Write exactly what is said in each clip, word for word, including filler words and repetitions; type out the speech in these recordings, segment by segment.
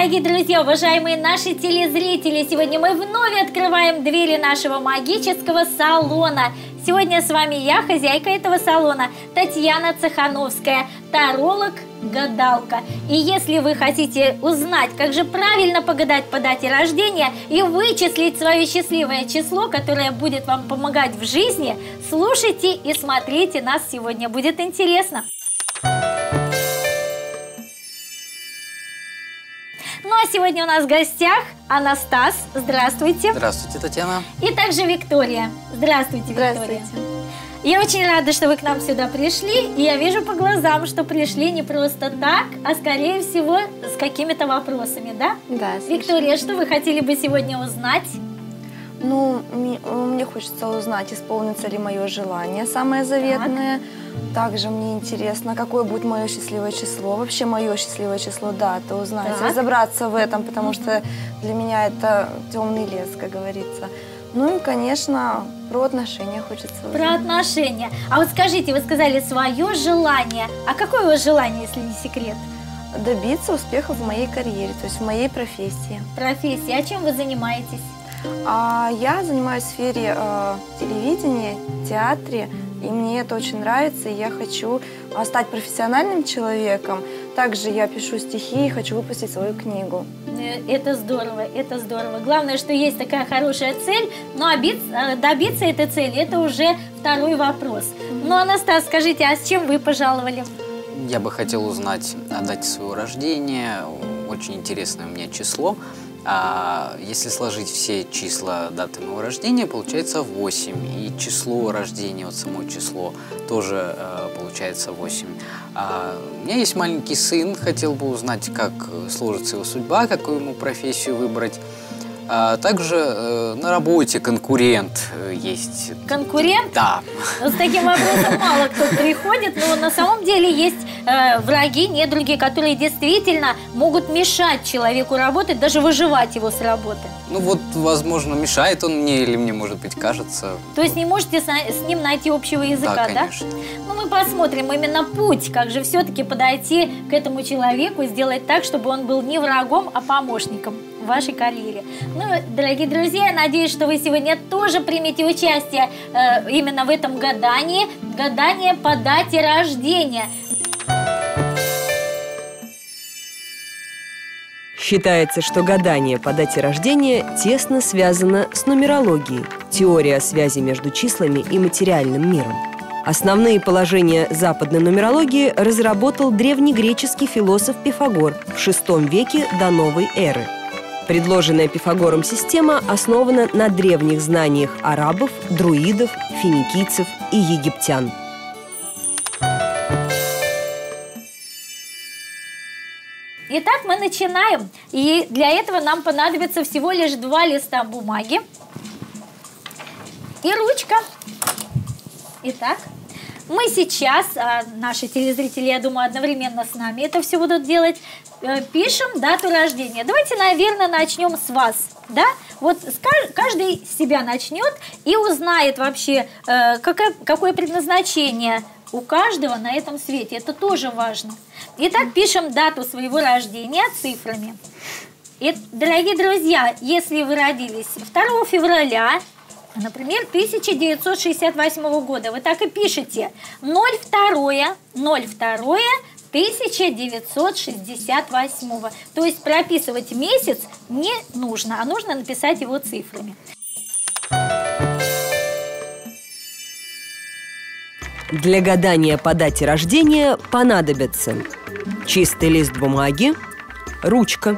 дорогие друзья, уважаемые наши телезрители! Сегодня мы вновь открываем двери нашего магического салона. Сегодня с вами я, хозяйка этого салона, Татьяна Цехановская, таролог, гадалка. И если вы хотите узнать, как же правильно погадать по дате рождения и вычислить свое счастливое число, которое будет вам помогать в жизни, слушайте и смотрите нас сегодня. Будет интересно. Ну а сегодня у нас в гостях Анастас. Здравствуйте. Здравствуйте, Татьяна. И также Виктория. Здравствуйте, Виктория. Здравствуйте. Я очень рада, что вы к нам сюда пришли. И я вижу по глазам, что пришли не просто так, а скорее всего с какими-то вопросами, да? Да. Виктория, что вы хотели бы сегодня узнать? Ну, мне, мне хочется узнать, исполнится ли мое желание, самое заветное. Так. Также мне интересно, какое будет мое счастливое число, вообще мое счастливое число, дата, узнать, так. разобраться в этом, потому что для меня это темный лес, как говорится. Ну и, конечно, про отношения хочется узнать. Про отношения. А вот скажите, вы сказали свое желание. А какое у вас желание, если не секрет? Добиться успеха в моей карьере, то есть в моей профессии. Профессия. А чем вы занимаетесь? А я занимаюсь в сфере э, телевидения, театре, и мне это очень нравится, и я хочу э, стать профессиональным человеком. Также я пишу стихи и хочу выпустить свою книгу. Это здорово, это здорово. Главное, что есть такая хорошая цель, но добиться этой цели – это уже второй вопрос. Ну, Анастас, скажите, а с чем вы пожаловали? Я бы хотел узнать о дате своего рождения, очень интересное у меня число. А если сложить все числа даты моего рождения, получается восемь. И число рождения, вот само число, тоже э, получается восемь. А у меня есть маленький сын, хотел бы узнать, как сложится его судьба, какую ему профессию выбрать. А также э, на работе конкурент есть. Конкурент? Да. Но с таким вопросом мало кто приходит, но на самом деле есть э, враги, недруги, которые действительно могут мешать человеку работать, даже выживать его с работы. Ну вот, возможно, мешает он мне или мне, может быть, кажется. То есть не можете с, с ним найти общего языка, да? Конечно. Да? Ну мы посмотрим именно путь, как же все-таки подойти к этому человеку, сделать так, чтобы он был не врагом, а помощником в вашей карьере. Ну, дорогие друзья, я надеюсь, что вы сегодня тоже примете участие э, именно в этом гадании. Гадание по дате рождения. Считается, что гадание по дате рождения тесно связано с нумерологией, теорией о связи между числами и материальным миром. Основные положения западной нумерологии разработал древнегреческий философ Пифагор в шестом веке до новой эры. Предложенная Пифагором система основана на древних знаниях арабов, друидов, финикийцев и египтян. Итак, мы начинаем. И для этого нам понадобится всего лишь два листа бумаги и ручка. Итак, мы сейчас, а наши телезрители, я думаю, одновременно с нами это все будут делать, пишем дату рождения. Давайте, наверное, начнем с вас. Да? Вот каждый с себя начнет и узнает вообще, какое, какое предназначение у каждого на этом свете. Это тоже важно. Итак, пишем дату своего рождения цифрами. И, дорогие друзья, если вы родились второго февраля, например, тысяча девятьсот шестьдесят восьмого года, вы так и пишете ноль два ноль два тысяча девятьсот шестьдесят восьмого. То есть прописывать месяц не нужно, а нужно написать его цифрами. Для гадания по дате рождения понадобится чистый лист бумаги, ручка.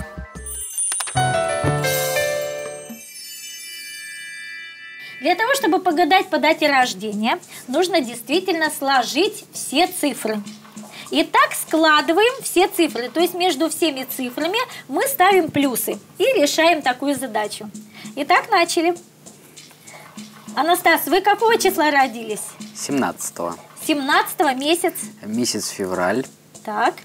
Для того, чтобы погадать по дате рождения, нужно действительно сложить все цифры. Итак, складываем все цифры, то есть между всеми цифрами мы ставим плюсы и решаем такую задачу. Итак, начали. Анастас, вы какого числа родились? семнадцатого. семнадцатого месяц? Месяц февраль. Так,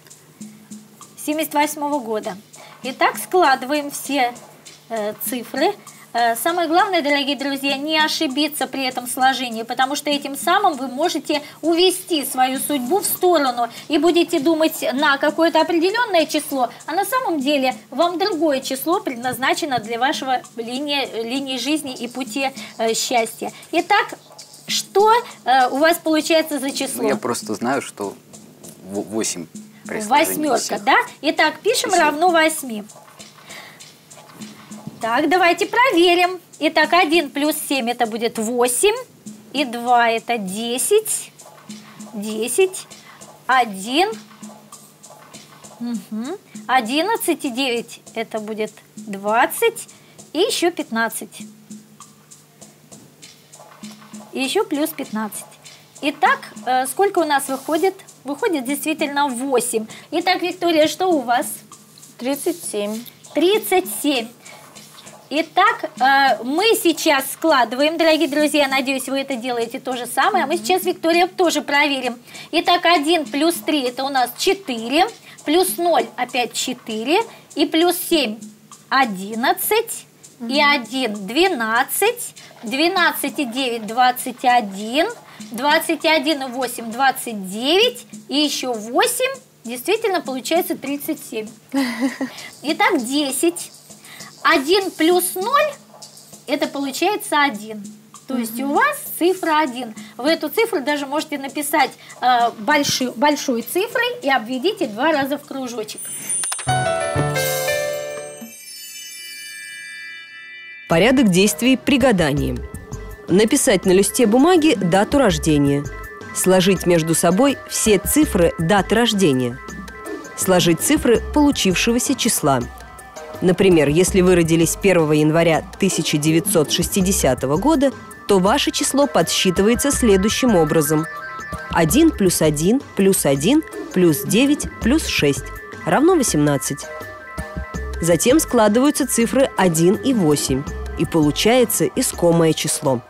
семьдесят восьмого года. Итак, складываем все э, цифры. Самое главное, дорогие друзья, не ошибиться при этом сложении, потому что этим самым вы можете увести свою судьбу в сторону и будете думать на какое-то определенное число, а на самом деле вам другое число предназначено для вашего линии, линии жизни и пути э, счастья. Итак, что э, у вас получается за число? Ну, я просто знаю, что восемь. Восьмерка, да? Итак, пишем Спасибо. Равно восьми. Так, давайте проверим. Итак, один плюс семь это будет восемь. И два это десять. десять. один. Угу. одиннадцать и девять это будет двадцать. И еще пятнадцать. И еще плюс пятнадцать. Итак, сколько у нас выходит? Выходит действительно восемь. Итак, Виктория, что у вас? тридцать семь. тридцать семь. Итак, мы сейчас складываем, дорогие друзья, надеюсь, вы это делаете то же самое. А мы сейчас, Виктория, тоже проверим. Итак, один плюс три это у нас четыре, плюс ноль опять четыре, и плюс семь одиннадцать, и один двенадцать, двенадцать и девять двадцать один, двадцать один и восемь двадцать девять, и еще восемь, действительно получается тридцать семь. Итак, десять. один плюс ноль это получается один. То есть у вас цифра один. Вы эту цифру даже можете написать э, большой, большой цифрой и обведите два раза в кружочек. Порядок действий при гадании. Написать на листе бумаги дату рождения. Сложить между собой все цифры даты рождения. Сложить цифры получившегося числа. Например, если вы родились первого января тысяча девятьсот шестидесятого года, то ваше число подсчитывается следующим образом. один плюс один плюс один плюс девять плюс шесть равно восемнадцать. Затем складываются цифры один и восемь, и получается искомое число.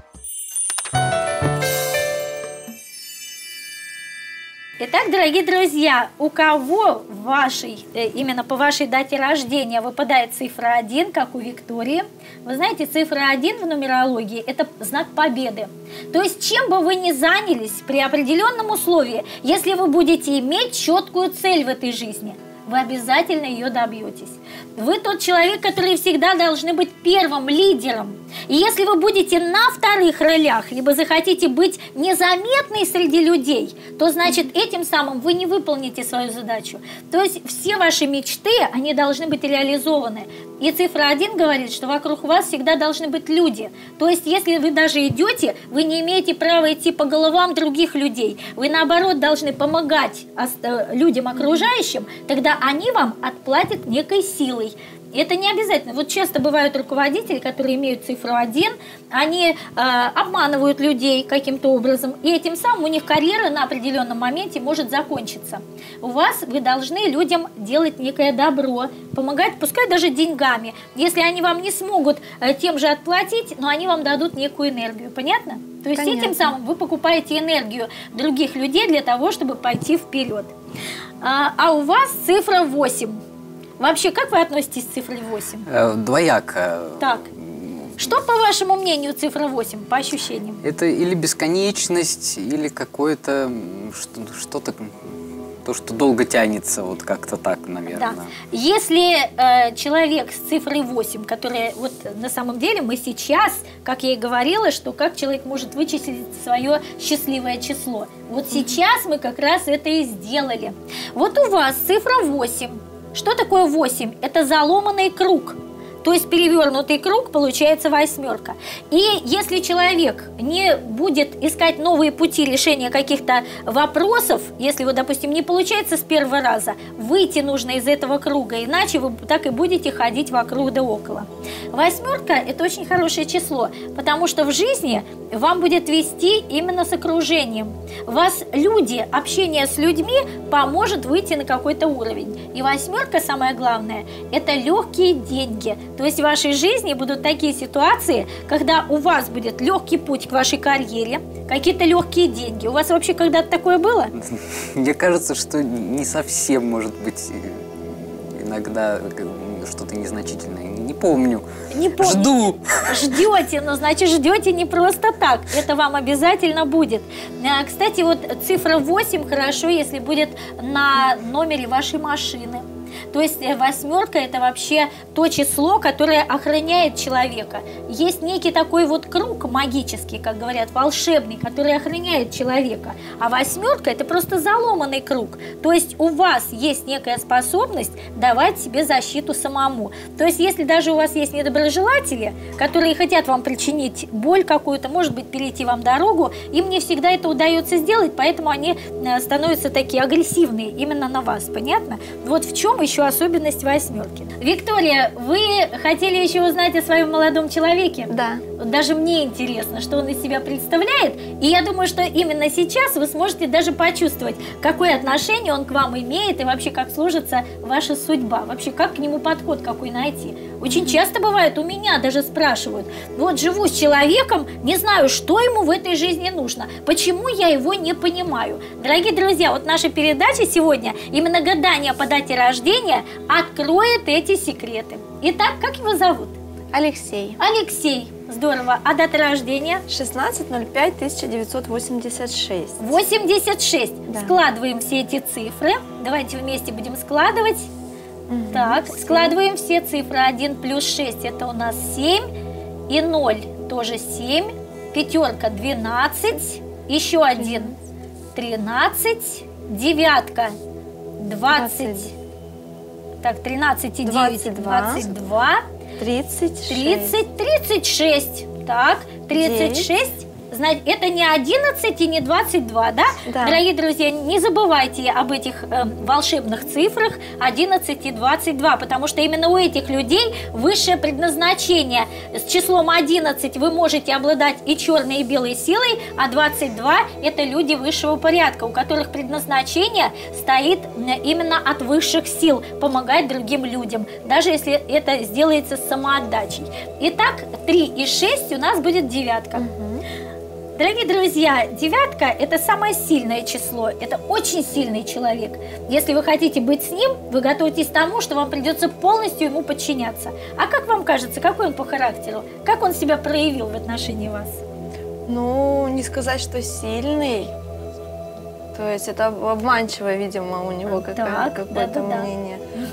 Итак, дорогие друзья, у кого в вашей, именно по вашей дате рождения выпадает цифра один, как у Виктории, вы знаете, цифра один в нумерологии – это знак победы. То есть, чем бы вы ни занялись при определенном условии, если вы будете иметь четкую цель в этой жизни, вы обязательно ее добьетесь. Вы тот человек, который всегда должны быть первым лидером. И если вы будете на вторых ролях, либо захотите быть незаметной среди людей, то значит этим самым вы не выполните свою задачу. То есть все ваши мечты, они должны быть реализованы. И цифра один говорит, что вокруг вас всегда должны быть люди. То есть если вы даже идете, вы не имеете права идти по головам других людей. Вы наоборот должны помогать людям окружающим, тогда они вам отплатят некой силой. Это не обязательно. Вот часто бывают руководители, которые имеют цифру один, они э, обманывают людей каким-то образом, и этим самым у них карьера на определенном моменте может закончиться. У вас вы должны людям делать некое добро, помогать, пускай даже деньгами. Если они вам не смогут э, тем же отплатить, но они вам дадут некую энергию. Понятно? То есть Понятно. Этим самым вы покупаете энергию других людей для того, чтобы пойти вперед. А, а у вас цифра восемь. Вообще, как вы относитесь к цифре восемь? Э, двояко. Так. Что, по вашему мнению, цифра восемь, по ощущениям? Это или бесконечность, или какое-то что-то, то, что долго тянется, вот как-то так, наверное. Да. Если э, человек с цифрой восемь, которая вот на самом деле мы сейчас, как я и говорила, что как человек может вычислить свое счастливое число. Вот сейчас мы как раз это и сделали. Вот у вас цифра восемь. Что такое восемь? Это заломанный круг. То есть перевернутый круг получается восьмерка. И если человек не будет искать новые пути решения каких-то вопросов, если вы, допустим, не получается с первого раза, выйти нужно из этого круга, иначе вы так и будете ходить вокруг да около. Восьмерка – это очень хорошее число, потому что в жизни вам будет вести именно с окружением. Вас люди, общение с людьми поможет выйти на какой-то уровень. И восьмерка, самое главное, это легкие деньги. То есть в вашей жизни будут такие ситуации, когда у вас будет легкий путь к вашей карьере, какие-то легкие деньги. У вас вообще когда-то такое было? Мне кажется, что не совсем, может быть, иногда что-то незначительное. Не помню. Не помните. Жду. Ждете, но значит ждете не просто так. Это вам обязательно будет. А, Кстати, вот цифра восемь хорошо, если будет на номере вашей машины. То есть э, восьмерка – это вообще то число, которое охраняет человека. Есть некий такой вот круг магический, как говорят, волшебный, который охраняет человека. А восьмерка – это просто заломанный круг. То есть у вас есть некая способность давать себе защиту самому. То есть если даже у вас есть недоброжелатели, которые хотят вам причинить боль какую-то, может быть, перейти вам дорогу, им не всегда это удается сделать, поэтому они э, становятся такие агрессивные именно на вас, понятно? Вот в чем еще особенность восьмерки. Виктория, вы хотели еще узнать о своем молодом человеке? Да. Даже мне интересно, что он из себя представляет. И я думаю, что именно сейчас вы сможете даже почувствовать, какое отношение он к вам имеет и вообще как сложится ваша судьба. Вообще, как к нему подход какой найти. Очень часто бывает, у меня даже спрашивают, вот живу с человеком, не знаю, что ему в этой жизни нужно, почему я его не понимаю. Дорогие друзья, вот наша передача сегодня, именно гадание по дате рождения, откроет эти секреты. Итак, как его зовут? Алексей. Алексей. Здорово. А дата рождения? шестнадцатое ноль пятое тысяча девятьсот восемьдесят шесть. восемьдесят шесть. Да. Складываем все эти цифры. Давайте вместе будем складывать. Угу. Так, складываем все цифры. один плюс шесть это у нас семь. И ноль тоже семь. Пятерка двенадцать. Еще один тринадцать. Девятка двадцать. Так, тринадцать и девять двадцать два. тридцать шесть. тридцать, тридцать шесть. Так, тридцать шесть. Значит, это не одиннадцать и не двадцать два, да? Да. Дорогие друзья, не забывайте об этих э, волшебных цифрах одиннадцать и двадцать два, потому что именно у этих людей высшее предназначение. С числом одиннадцать вы можете обладать и черной, и белой силой, а двадцать два – это люди высшего порядка, у которых предназначение стоит именно от высших сил, помогать другим людям, даже если это сделается с самоотдачей. Итак, три и шесть у нас будет девятка. Угу. Дорогие друзья, девятка – это самое сильное число, это очень сильный человек. Если вы хотите быть с ним, вы готовитесь к тому, что вам придется полностью ему подчиняться. А как вам кажется, какой он по характеру? Как он себя проявил в отношении вас? Ну, не сказать, что сильный. То есть это обманчиво, видимо, у него Так, какое-то да, да, мнение. да.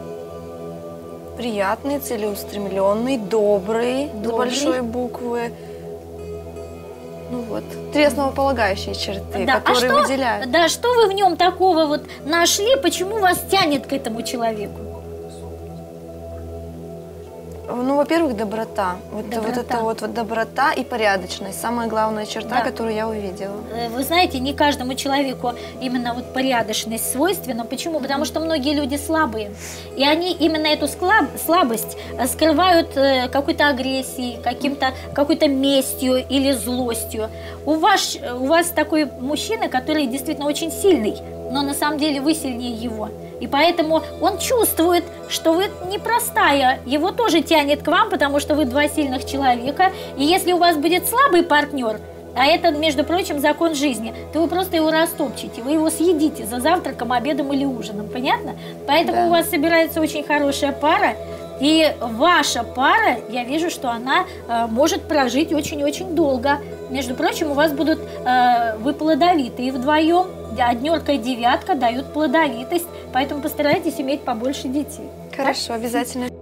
Угу. Приятный, целеустремленный, добрый, с Добрый. большой буквы. Ну вот, три основополагающие черты, Да, которые а что, выделяют. Да, что вы в нем такого вот нашли, почему вас тянет к этому человеку? Ну, во-первых, доброта. Вот, Доброта. вот это вот, вот доброта и порядочность. Самая главная черта, Да. которую я увидела. Вы знаете, не каждому человеку именно вот порядочность свойственна. Почему? Потому что многие люди слабые. И они именно эту слабость скрывают какой-то агрессией, каким-то, какой-то местью или злостью. У вас, у вас такой мужчина, который действительно очень сильный, но на самом деле вы сильнее его. И поэтому он чувствует, что вы непростая. Его тоже тянет к вам, потому что вы два сильных человека. И если у вас будет слабый партнер, а это, между прочим, закон жизни, то вы просто его растопчете, вы его съедите за завтраком, обедом или ужином. Понятно? Поэтому Да. у вас собирается очень хорошая пара. И ваша пара, я вижу, что она э, может прожить очень-очень долго. Между прочим, у вас будут, э, вы плодовитые вдвоем. Однерка и девятка дают плодовитость, поэтому постарайтесь иметь побольше детей. Хорошо, обязательно.